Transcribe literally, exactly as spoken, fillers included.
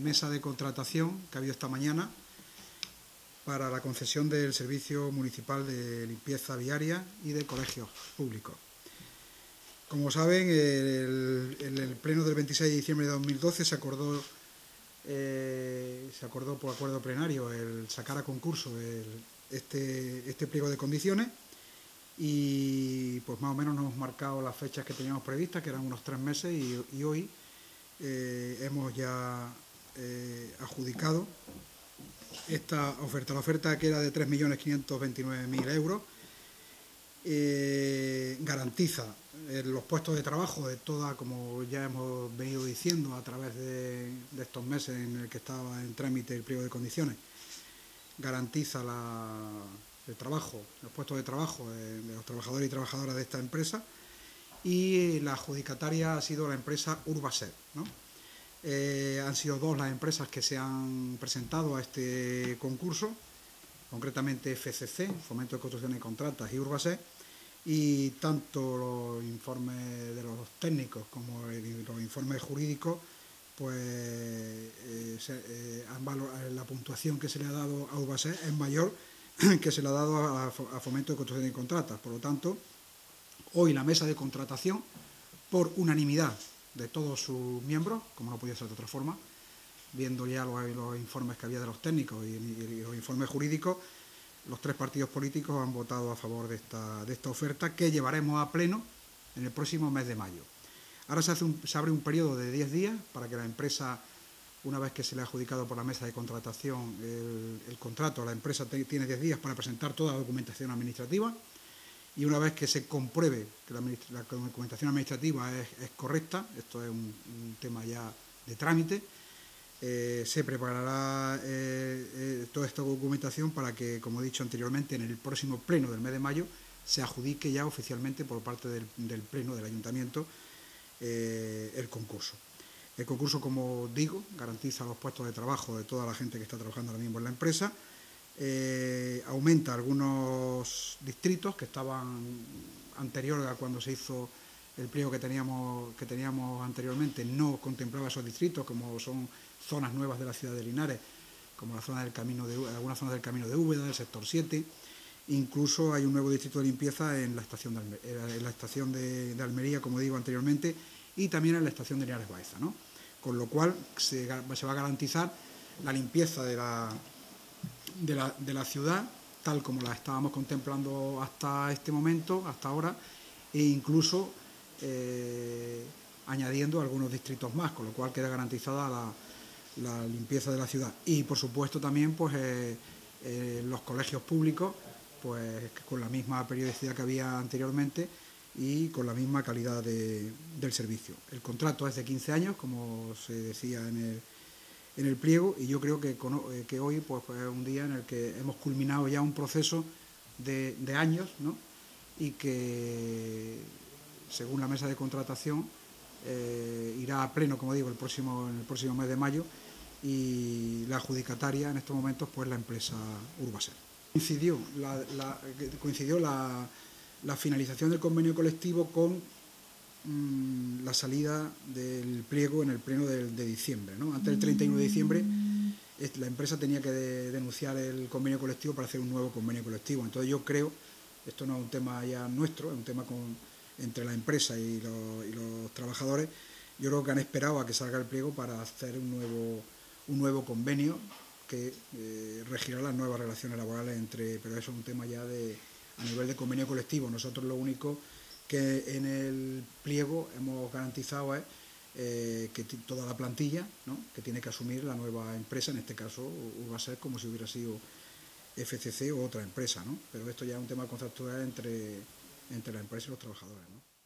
mesa de contratación que ha habido esta mañana para la concesión del servicio municipal de limpieza viaria y de colegios públicos. Como saben, el, en el pleno del veintiséis de diciembre de dos mil doce se acordó, eh, se acordó por acuerdo plenario el sacar a concurso el, este, este pliego de condiciones y pues más o menos nos hemos marcado las fechas que teníamos previstas, que eran unos tres meses, y, y hoy eh, hemos ya eh, adjudicado esta oferta. La oferta, que era de tres millones quinientos veintinueve mil euros, eh, garantiza eh, los puestos de trabajo de toda, como ya hemos venido diciendo a través de, de estos meses en el que estaba en trámite el pliego de condiciones, garantiza la, el trabajo, los puestos de trabajo de, de los trabajadores y trabajadoras de esta empresa, y la adjudicataria ha sido la empresa Urbaser, ¿no? Eh, han sido dos las empresas que se han presentado a este concurso, concretamente F C C, Fomento de Construcción y Contratas, y Urbaser, y tanto los informes de los técnicos como el, los informes jurídicos, pues eh, se, eh, han valorado, la puntuación que se le ha dado a Urbaser es mayor que se le ha dado a, a Fomento de Construcción y Contratas. Por lo tanto, hoy la mesa de contratación, por unanimidad de todos sus miembros, como no podía ser de otra forma, viendo ya los, los informes que había de los técnicos y, y los informes jurídicos, los tres partidos políticos han votado a favor de esta, de esta oferta, que llevaremos a pleno en el próximo mes de mayo. Ahora se, hace un, se abre un periodo de diez días para que la empresa, una vez que se le ha adjudicado por la mesa de contratación el, el contrato, la empresa te, tiene diez días para presentar toda la documentación administrativa, y una vez que se compruebe que la, la documentación administrativa es, es correcta, esto es un, un tema ya de trámite, eh, se preparará eh, eh, toda esta documentación para que, como he dicho anteriormente, en el próximo pleno del mes de mayo se adjudique ya oficialmente por parte del, del pleno del ayuntamiento eh, el concurso. El concurso, como digo, garantiza los puestos de trabajo de toda la gente que está trabajando ahora mismo en la empresa. Eh, aumenta algunos distritos que estaban anterior a cuando se hizo el pliego que teníamos, que teníamos anteriormente, no contemplaba esos distritos, como son zonas nuevas de la ciudad de Linares, como la zona del camino de, algunas zonas del camino de Úbeda, del sector siete. Incluso hay un nuevo distrito de limpieza en la estación de, Almer, en la estación de, de Almería, como digo anteriormente, y también en la estación de Linares Baeza, ¿no? Con lo cual se, se va a garantizar la limpieza de la De la, de la ciudad, tal como la estábamos contemplando hasta este momento, hasta ahora, e incluso eh, añadiendo algunos distritos más, con lo cual queda garantizada la, la limpieza de la ciudad. Y, por supuesto, también pues eh, eh, los colegios públicos, pues con la misma periodicidad que había anteriormente y con la misma calidad de, del servicio. El contrato es de quince años, como se decía en el en el pliego, y yo creo que, que hoy pues, es un día en el que hemos culminado ya un proceso de, de años, ¿no? Y que, según la mesa de contratación, eh, irá a pleno, como digo, el próximo, en el próximo mes de mayo, y la adjudicataria en estos momentos pues la empresa Urbaser. Coincidió la, la, coincidió la, la finalización del convenio colectivo con la salida del pliego en el pleno de, de diciembre, ¿no? Antes del treinta y uno de diciembre la empresa tenía que de, denunciar el convenio colectivo para hacer un nuevo convenio colectivo. Entonces yo creo, esto no es un tema ya nuestro, es un tema con, entre la empresa y los, y los trabajadores. Yo creo que han esperado a que salga el pliego para hacer un nuevo, un nuevo convenio que eh, regirá las nuevas relaciones laborales entre, pero eso es un tema ya de, a nivel de convenio colectivo. Nosotros lo único que en el pliego hemos garantizado es eh, que toda la plantilla, ¿no?, que tiene que asumir la nueva empresa, en este caso va a ser como si hubiera sido F C C o otra empresa, ¿no? Pero esto ya es un tema contractual entre, entre la empresa y los trabajadores, ¿no?